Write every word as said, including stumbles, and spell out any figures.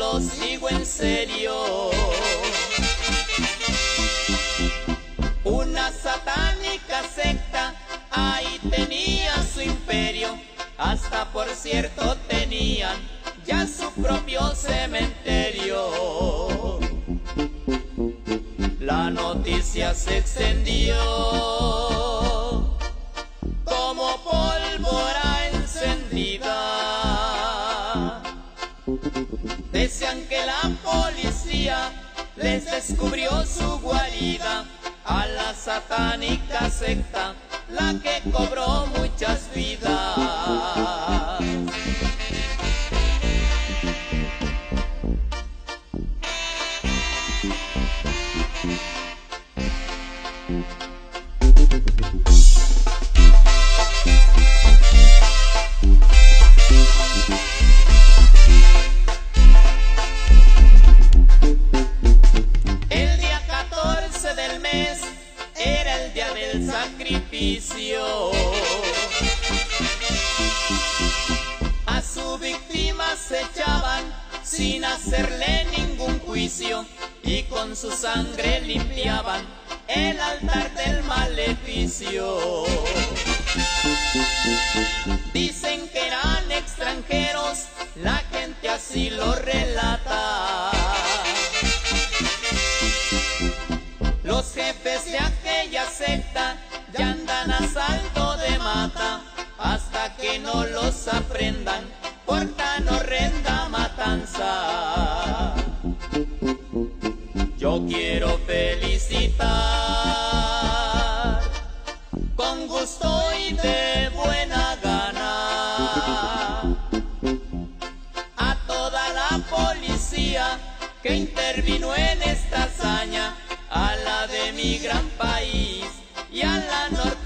lo sigo en serio. Una satánica secta, ahí tenía su imperio. Hasta por cierto tenían ya su propio cementerio. La noticia se extendió como pólvora encendida. Decían que la policía les descubrió su guarida a la satánica secta, la que cobró muchas vidas. El día catorce del mes era el día del sacrificio. A su víctima se echaban sin hacerle ningún juicio, y con su sangre limpiaban el altar del maleficio. Dicen que eran extranjeros, la gente así lo relata. Los jefes de aquella secta ya andan a salto de mata, hasta que no los aprendan por tan horrenda matanza. Yo quiero felicitar con gusto y de buena gana a toda la policía que intervino en esta hazaña, a la de mi gran país y a la norte.